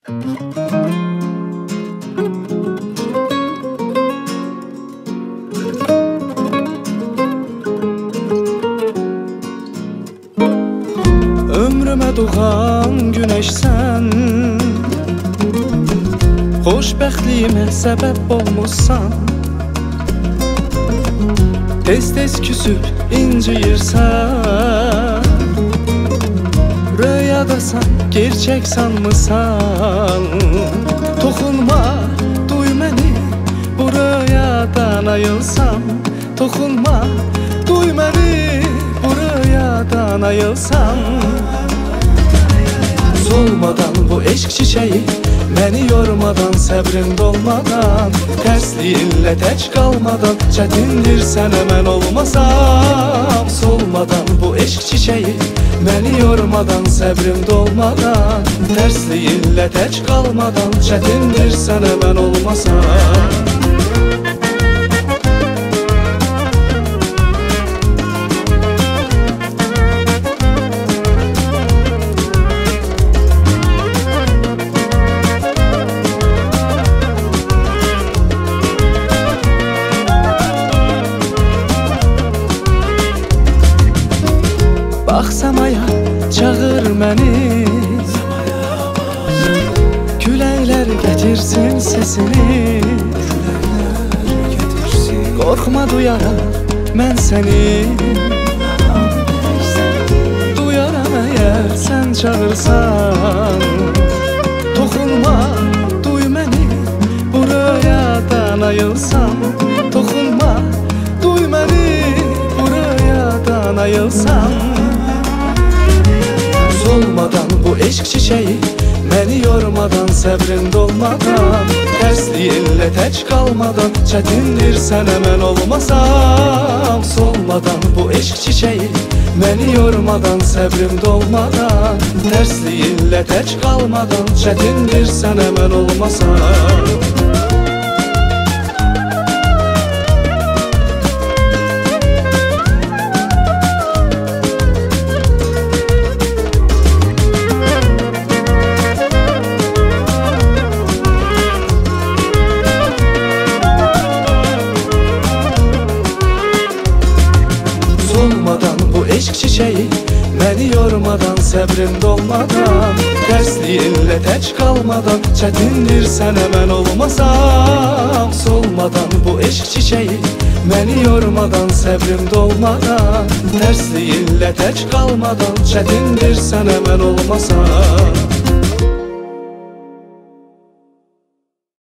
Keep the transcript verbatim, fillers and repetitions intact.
Ömrümə doğan günəşsən, xoşbəxtliyimə səbəb olmuşsan. Tez-tez küsüb inciyirsən, rüyadasan, gerçək sanmısan. Toxunma, duy məni, bu rüyadan ayılsam. Toxunma, duy məni, bu rüyadan ayılsam. Solmadan bu eşq çiçeği, məni yormadan, səbrin dolmadan, tərsliyinlə tək qalmadan, çətindir sənə mən olmasam. Solmadan bu eşq çiçeği, məni yormadan, səbrim dolmadan, tərsliyinlə tək qalmadan, çətindir sənə mən olmasam. Bax səmaya, çağır məni, küləklər gətirsin sesini. Qorxma duyaraq mən səni, duyaram əgər sən çağırsan. Toxunma, duy məni, bu rüyadan ayılsam. Toxunma, duy məni, bu rüyadan ayılsam. Solmadan bu eşq çiçeği, məni yormadan, səbrin dolmadan, tərsliyinlə tək qalmadan, çətindir sənə mən olmasam. Solmadan bu eşq çiçeği, məni yormadan, səbrim dolmadan, tərsliyinlə tək qalmadan, çətindir sənə mən olmasam. Solmadan bu eşq çiçeği, məni yormadan, səbrim dolmadan, tərsliyinlə tək qalmadan, çətindir sənə mən olmasam. Solmadan bu eşq çiçeği, məni yormadan, səbrim dolmadan, tərsliyinlə tək qalmadan, çətindir sənə mən olmasam.